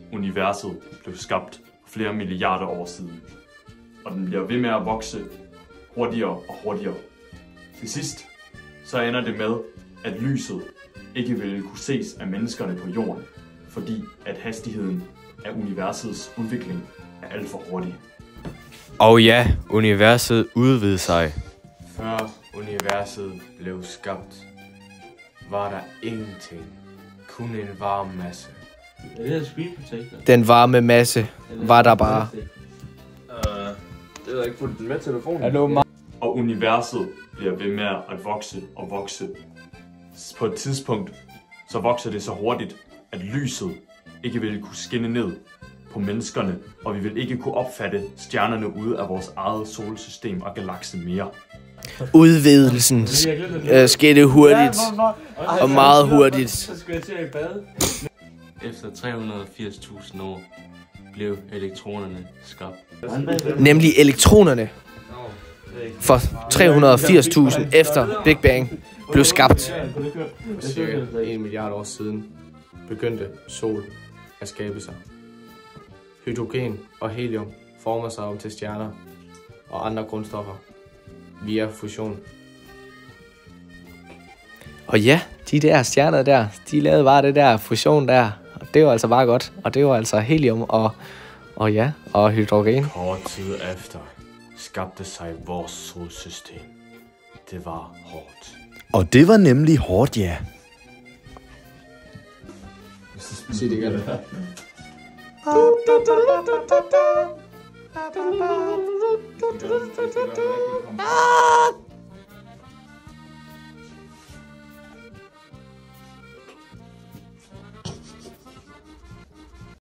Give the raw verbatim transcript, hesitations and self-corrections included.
universet blev skabt flere milliarder år siden. Og den bliver ved med at vokse hurtigere og hurtigere. Til sidst så ender det med, at lyset ikke ville kunne ses af menneskerne på jorden, fordi at hastigheden af universets udvikling er alt for hurtig. Og ja, universet udvidede sig. Før universet blev skabt, var der ingenting. Kun en varm masse. Er det her sweet potato? Den varme masse var der bare. Uh, det er ikke fuldt den med telefonen. Hallo, Og universet bliver ved med at vokse og vokse. På et tidspunkt så vokser det så hurtigt, at lyset ikke vil kunne skinne ned på menneskerne, og vi vil ikke kunne opfatte stjernerne ude af vores eget solsystem og galakse mere. Udvidelsen øh, skete hurtigt og meget hurtigt. Så skal jeg til at bade. Efter tre hundrede og firs tusind år blev elektronerne skabt. Nemlig elektronerne for tre hundrede og firs tusind efter Big Bang blev skabt. For cirka en milliard år siden begyndte sol at skabe sig. Hydrogen og helium former sig om til stjerner og andre grundstoffer via fusion. Og ja, de der stjerner der, de lavede bare det der fusion der. Og det var altså bare godt. Og det var altså helium og, og ja, og hydrogen. Kort tid efter skabte sig vores solsystem. Det var hårdt. Og det var nemlig hårdt, ja. Sig det igen. Ah!